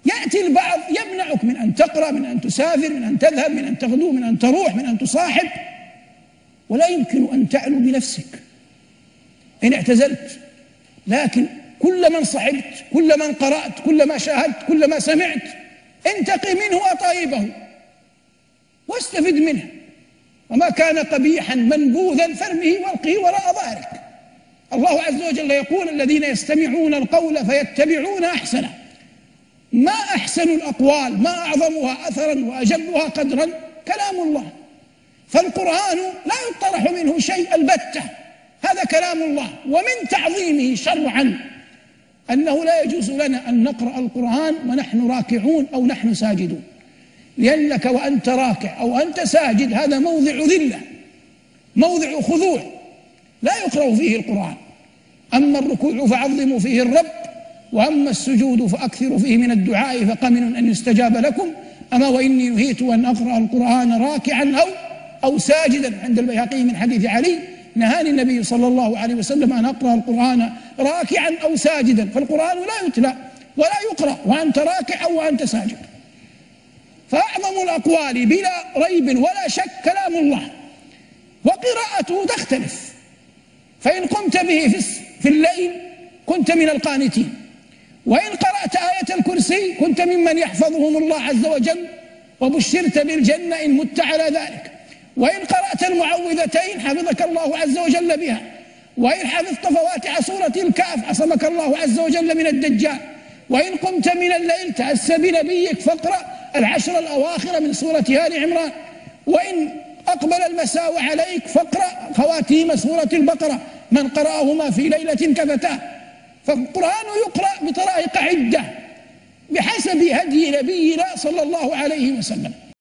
يأتي البعض يمنعك من أن تقرأ، من أن تسافر، من أن تذهب، من أن تغدو، من أن تروح، من أن تصاحب، ولا يمكن أن تعلو بنفسك إن اعتزلت. لكن كل من صحبت، كل من قرأت، كل ما شاهدت، كل ما سمعت، انتقي منه أطايبه واستفد منه، وما كان قبيحا منبوذا فارمه والقه وراء ظهرك. الله عز وجل يقول: الذين يستمعون القول فيتبعون أحسنه. ما أحسن الأقوال، ما أعظمها أثرا وأجلها قدرا كلام الله. فالقرآن لا يطرح منه شيء البتة، هذا كلام الله. ومن تعظيمه شرعا أنه لا يجوز لنا أن نقرأ القرآن ونحن راكعون أو نحن ساجدون، لأنك وأنت راكع أو أنت ساجد هذا موضع ذلة، موضع خضوع، لا يقرأ فيه القرآن. أما الركوع فعظموا فيه الرب، وأما السجود فأكثروا فيه من الدعاء فقمن أن يستجاب لكم. أما وإني نهيت أن أقرأ القرآن راكعا أو ساجدا. عند البيهقي من حديث علي: نهاني النبي صلى الله عليه وسلم أن أقرأ القرآن راكعا أو ساجدا. فالقرآن لا يتلى ولا يقرأ وأنت راكع أو وأنت ساجد. فأعظم الأقوال بلا ريب ولا شك كلام الله، وقراءته تختلف. فإن قمت به في الليل كنت من القانتين، وإن قرأت آية الكرسي كنت ممن يحفظهم الله عز وجل وبشرت بالجنة إن مت على ذلك. وإن قرأت المعوذتين حفظك الله عز وجل بها. وإن حفظت فواتح سورة الكهف عصمك الله عز وجل من الدجال. وإن قمت من الليل تأسى بنبيك فاقرأ العشر الأواخر من سورة آل عمران. وإن أقبل المساء عليك فاقرأ خواتيم سورة البقرة، من قرأهما في ليلة كفتاه. فالقرآن يقرأ بطرائق عدة بحسب هدي نبينا صلى الله عليه وسلم.